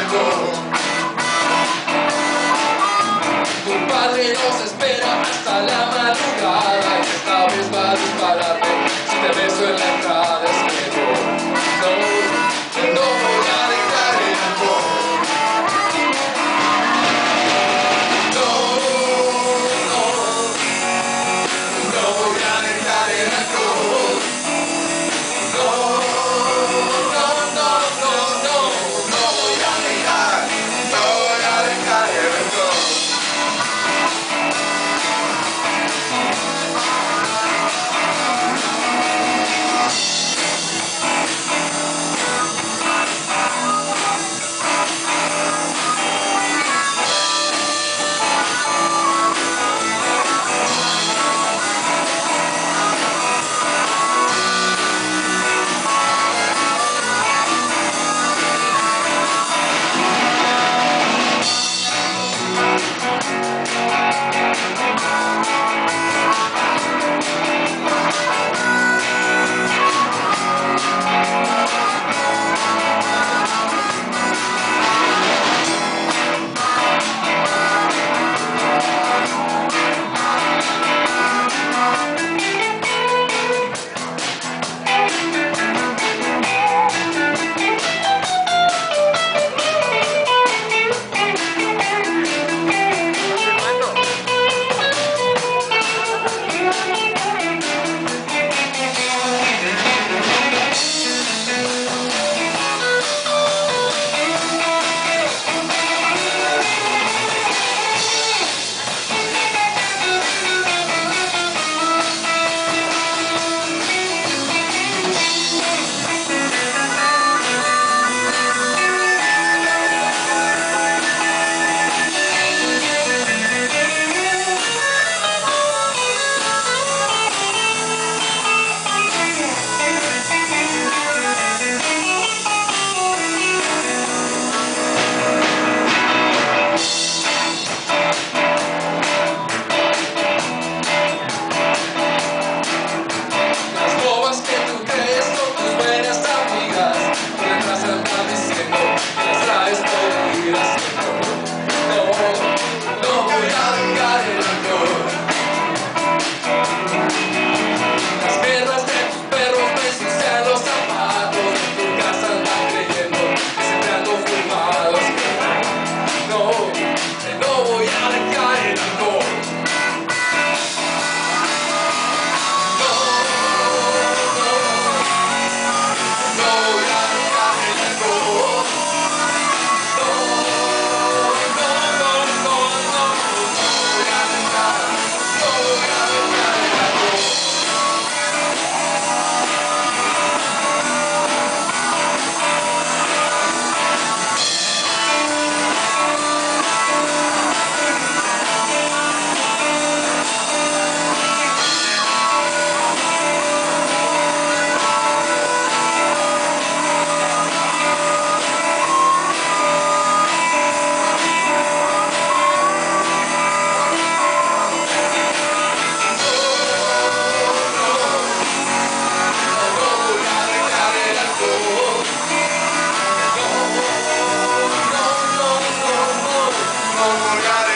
alcohol. Tu padre nos espera hasta la madrugada y esta vez va a dispararte. Si te beso en la entrada es mejor. No voy a dejar el alcohol. No voy a dejar el alcohol. No voy a dejar el alcohol. No voy a